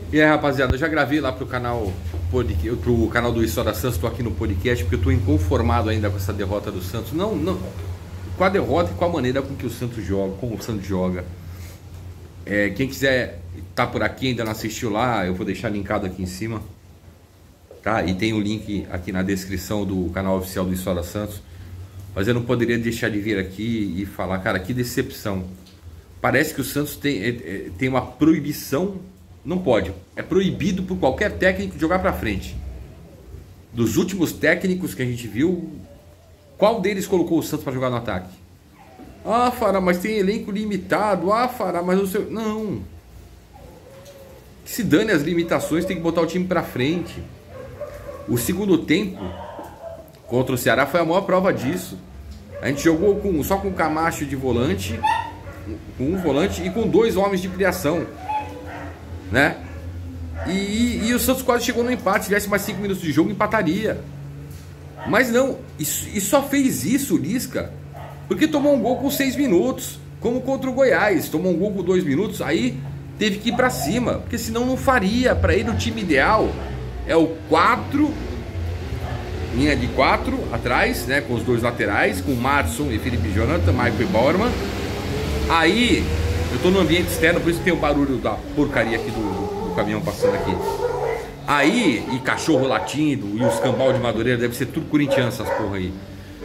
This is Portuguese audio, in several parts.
E aí, rapaziada, eu já gravei lá pro canal do História Santos, tô aqui no podcast, porque eu tô inconformado ainda com essa derrota do Santos. Não, com a derrota e com a maneira com que o Santos joga, como o Santos joga. Quem quiser tá por aqui, ainda não assistiu lá, eu vou deixar linkado aqui em cima, tá? E tem o link aqui na descrição do canal oficial do História Santos. Mas eu não poderia deixar de vir aqui e falar, cara, que decepção. Parece que o Santos tem uma proibição. Não pode. É proibido por qualquer técnico jogar pra frente. Dos últimos técnicos que a gente viu, qual deles colocou o Santos pra jogar no ataque? Ah, Fará, mas tem elenco limitado. Ah, Fará, mas o seu... Não. Que se dane as limitações, tem que botar o time pra frente. O segundo tempo contra o Ceará foi a maior prova disso. A gente jogou só com o Camacho de volante, com um volante e com dois homens de criação, né? E o Santos quase chegou no empate. Se tivesse mais 5 minutos de jogo, empataria. Mas não, e só fez isso o Lisca porque tomou um gol com 6 minutos, como contra o Goiás. Tomou um gol com 2 minutos, aí teve que ir pra cima, porque senão não faria. Pra ele o time ideal é o 4, linha de 4 atrás, né, com os dois laterais, com Madison e Felipe Jonathan, Michael e Bauerman. Aí, eu tô no ambiente externo, por isso que tem o barulho da porcaria aqui do caminhão passando aqui. Aí, e cachorro latindo, e os cambal de Madureira, deve ser tudo corintiano essas porra aí.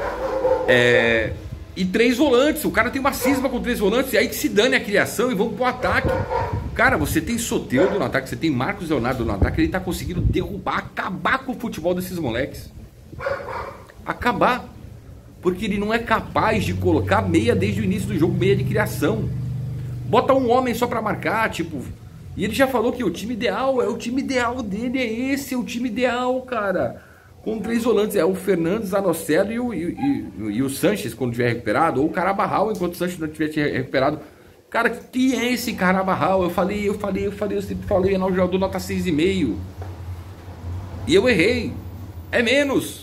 E 3 volantes, o cara tem uma cisma com 3 volantes, e aí que se dane a criação e vamos pro ataque. Cara, você tem Soteldo no ataque, você tem Marcos Leonardo no ataque, ele tá conseguindo derrubar, acabar com o futebol desses moleques. Acabar. Porque ele não é capaz de colocar meia desde o início do jogo, meia de criação. Bota um homem só pra marcar, tipo... E ele já falou que o time ideal, o time ideal dele é esse, é o time ideal, cara. Com 3 volantes, é o Fernandes, Anocelo e o Sanches quando tiver recuperado, ou o Carabarral enquanto o Sanches não tiver recuperado. Cara, quem é esse Carabarral? Eu sempre falei, é um jogador nota 6,5. E eu errei. É menos.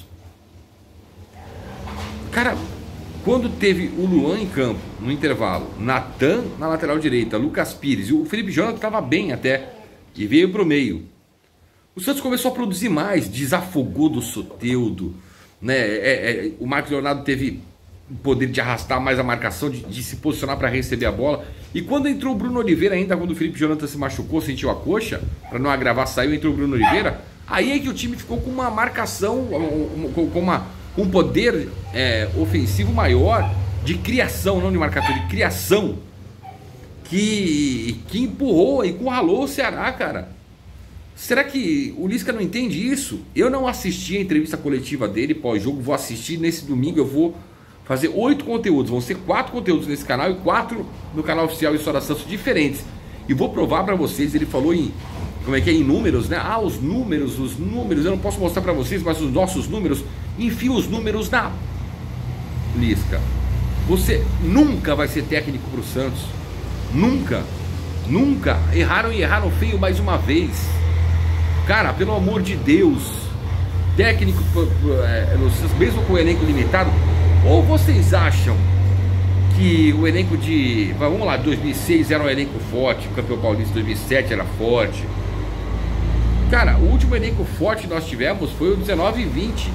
Cara, quando teve o Luan em campo, no intervalo, Natan na lateral direita, Lucas Pires, e o Felipe Jonathan estava bem até, e veio pro meio. O Santos começou a produzir mais, desafogou do Soteldo, né? O Marcos Leonardo teve o poder de arrastar mais a marcação, de se posicionar para receber a bola. E quando entrou o Bruno Oliveira, ainda quando o Felipe Jonathan se machucou, sentiu a coxa, para não agravar, saiu, entrou o Bruno Oliveira. Aí é que o time ficou com uma marcação, com um poder ofensivo maior, de criação, não de marcação, de criação, que empurrou e encurralou o Ceará, cara. Será que o Lisca não entende isso? Eu não assisti a entrevista coletiva dele pós-jogo, vou assistir nesse domingo, eu vou fazer 8 conteúdos, vão ser 4 conteúdos nesse canal e 4 no canal oficial História Santos diferentes. E vou provar pra vocês, ele falou em números, né? Ah, os números, eu não posso mostrar pra vocês, mas os nossos números, enfia os números na Lisca. Você nunca vai ser técnico pro Santos. Nunca. Erraram e erraram feio mais uma vez. Cara, pelo amor de Deus, técnico, mesmo com o elenco limitado, ou vocês acham que o elenco vamos lá, 2006 era um elenco forte, o campeão paulista 2007 era forte. Cara, o último elenco forte que nós tivemos foi o 19 e 20.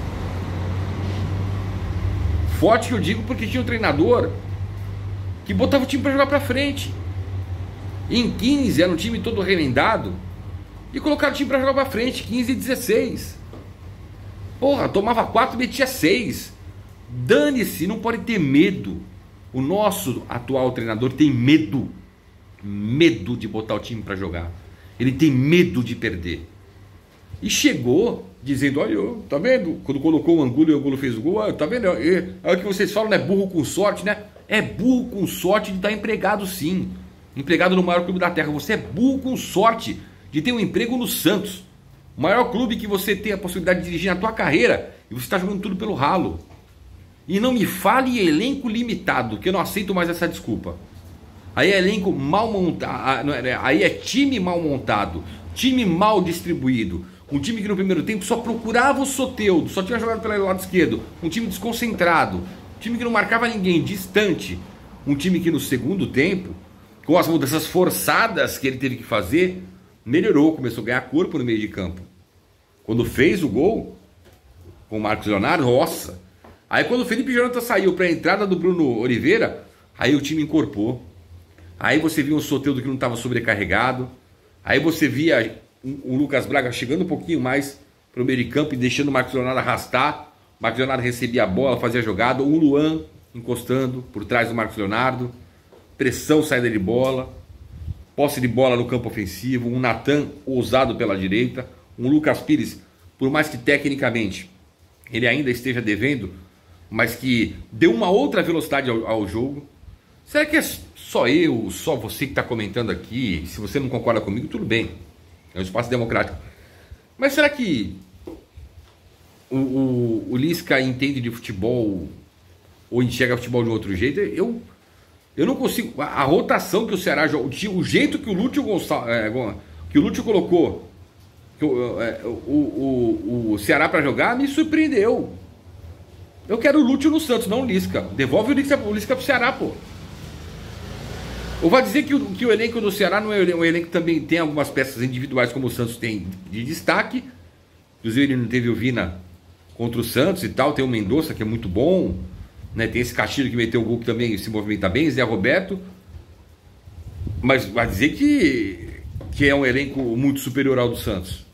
Forte que eu digo porque tinha um treinador que botava o time pra jogar pra frente. Em 15 era um time todo remendado e colocaram o time pra jogar pra frente, 15 e 16. Porra, tomava 4 e metia 6. Dane-se, não pode ter medo. O nosso atual treinador tem medo de botar o time pra jogar. Ele tem medo de perder. E chegou dizendo, olha, tá vendo? Quando colocou o Angulo e o Angulo fez o gol, tá vendo? É o que vocês falam, né? Burro com sorte, né? É burro com sorte de estar empregado, sim. Empregado no maior clube da terra. Você é burro com sorte de ter um emprego no Santos, o maior clube que você tem a possibilidade de dirigir na tua carreira, e você está jogando tudo pelo ralo. E não me fale em elenco limitado, que eu não aceito mais essa desculpa. Aí é elenco mal montado, aí é time mal montado, time mal distribuído, um time que no primeiro tempo só procurava o Soteldo, só tinha jogado pelo lado esquerdo, um time desconcentrado, um time que não marcava ninguém, distante, um time que no segundo tempo, com as mudanças forçadas que ele teve que fazer, melhorou, começou a ganhar corpo no meio de campo. Quando fez o gol com o Marcos Leonardo, nossa. Aí quando o Felipe Jonathan saiu para a entrada do Bruno Oliveira, aí o time encorpou. Aí você via um Soteldo que não estava sobrecarregado. Aí você via o Lucas Braga chegando um pouquinho mais para o meio de campo e deixando o Marcos Leonardo arrastar. O Marcos Leonardo recebia a bola, fazia a jogada. O Luan encostando por trás do Marcos Leonardo. Pressão, saída de bola. Posse de bola no campo ofensivo. Um Natan ousado pela direita. Um Lucas Pires, por mais que tecnicamente ele ainda esteja devendo, mas que deu uma outra velocidade ao jogo. Será que é só eu, só você que está comentando aqui? Se você não concorda comigo, tudo bem. É um espaço democrático. Mas será que o Lisca entende de futebol ou enxerga futebol de um outro jeito? Eu não consigo. A rotação que o Ceará joga, o jeito que o Lúcio colocou o Ceará para jogar, me surpreendeu. Eu quero o Lúcio no Santos, não o Lisca. Devolve o Lisca pro Ceará, pô. Ou vai dizer que o elenco do Ceará não é um elenco que também tem algumas peças individuais como o Santos tem de destaque. Inclusive ele não teve o Vina contra o Santos e tal. Tem o Mendonça que é muito bom, né? Tem esse Castilho que meteu o gol que também se movimenta bem, Zé Roberto. Mas vai dizer que é um elenco muito superior ao do Santos.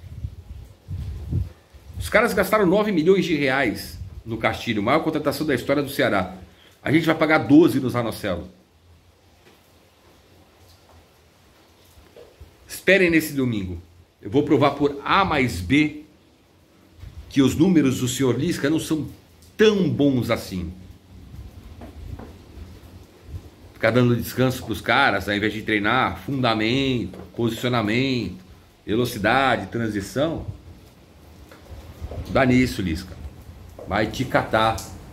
Os caras gastaram 9 milhões de reais no Castilho, maior contratação da história do Ceará. A gente vai pagar 12 no Zanocelo. Esperem nesse domingo. Eu vou provar por A mais B que os números do senhor Lisca não são tão bons assim. Ficar dando descanso para os caras, ao invés de treinar fundamento, posicionamento, velocidade, transição. Dá nisso, Lisca. Vai te catar.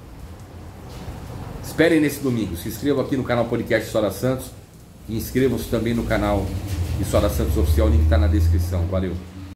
Esperem nesse domingo. Se inscrevam aqui no canal Podcast História Santos. E inscrevam-se também no canal História Santos Oficial. O link está na descrição. Valeu.